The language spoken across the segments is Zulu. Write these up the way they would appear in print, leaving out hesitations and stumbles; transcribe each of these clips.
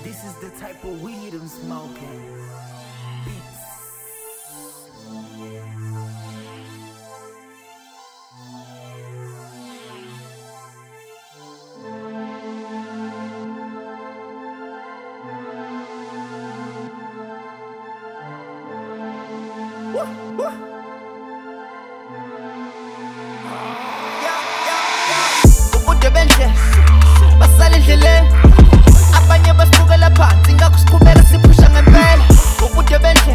This is the type of weed I'm smoking. Beats. Ubude benje basala endleleni, abanye basibukela phansi ngakusiqhubeka siphusha ngempela. Ubude benje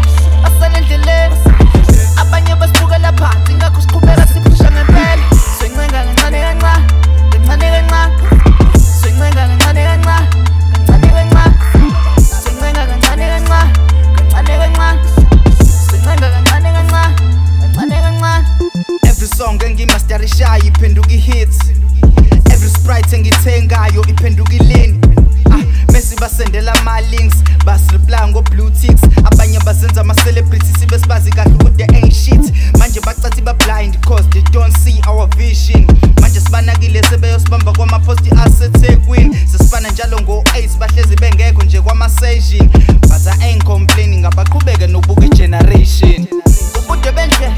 basala endleleni, abanye basibukela phansi ngakusiqhubeka siphusha ngempela. Sencenga kancane kancane, kancane kancane, sencenga kancane kancane, kancane kancane, sencenga kancane kancane, kancane kancane, sencenga kancane kancane, kancane kancane. Every song engimasterishayo iphenduka hits. Every sprite engithengayo iphenduka ilini. Messi basendela ama-links, basireply ngo-blue ticks. Abanye bazenza ama-celebrities sibe sibazi kahle ukuthi they ain't shit. Manje bacathi ba-blind cause they don't see our vision. Manje sibanakile sebeyosibamba kwama-posti aseThekwini. Sesifana njalo ngo-8 bahlezi bengekho nje kwama-session. But I ain't complaining, abaqhubeke nokubuka i-generation. Ubude benje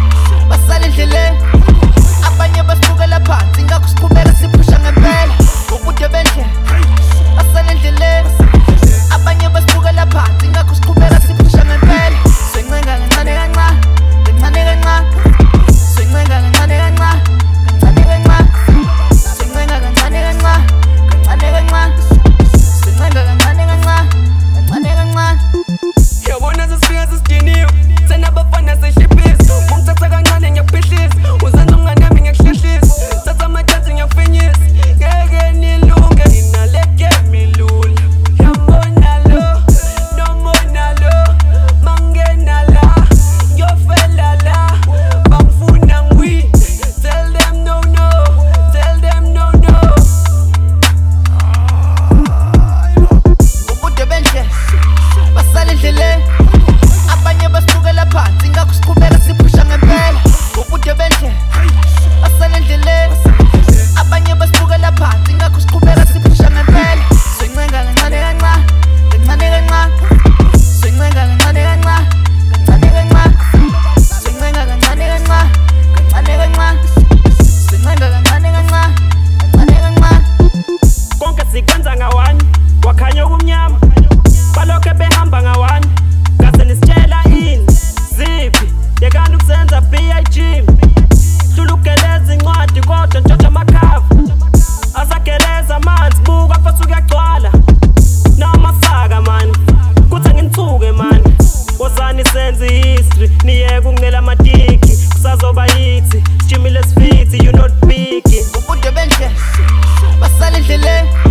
basala endleleni, abanye basibukela phansi ngakusiqhubeka siphusha ngempela. Ubude benje basala endleleni, abanye basibukela phansi ngakusiqhubeka siphusha ngempela. Sencenga kancane kancane, kancane kancane, sencenga kancane kancane, kancane kancane, sencenga kancane kancane, kancane kancane, sencenga kancane kancane, kancane kancane. Yabona sesifika sesidiniwe, senabafana seshibhisa. Mungithatha kancane ngiyakuphehlisa, uzenza umngane wami ngiyakuhlehlisa. Thatha ama-chance ngiyakufinyisa, ngeke nilunge nina le game ilula. Yambona lo, nomona lo, mangena la, ngiyofela la, bangifuna ngiwine. Tell them no no, tell them no no. Ubude benje basala endleleni, abanye basibukela phansi ngakusiqhubeka siphusha ngempela. Ubude benje basala endleleni, abanye basibukela phansi ngakusiqhubeka siphusha ngempela. Sencenga kancane kancane, kancane kancane, sencenga kancane kancane, kancane kancane, sencenga kancane kancane, kancane kancane, sencenga kancane kancane, kancane kancane. Konke sikwenza ngawani, wakhanya okumnyama, balokhe behamba ngawani. Kaze nisitshela ini, ziphi yekani ukusenza BIG. Hlulukeleza incwadi kodwa ntshontsha amakhava, azageleza amanzi buka futhi kuyagcwala. Noma faka mani, kuthi nginithuke mani. Wozani senze history, niyeke ukunela amatiki. Kusazoba yithi, sijimile sifithi, you not big. Ubude benje basala endleleni,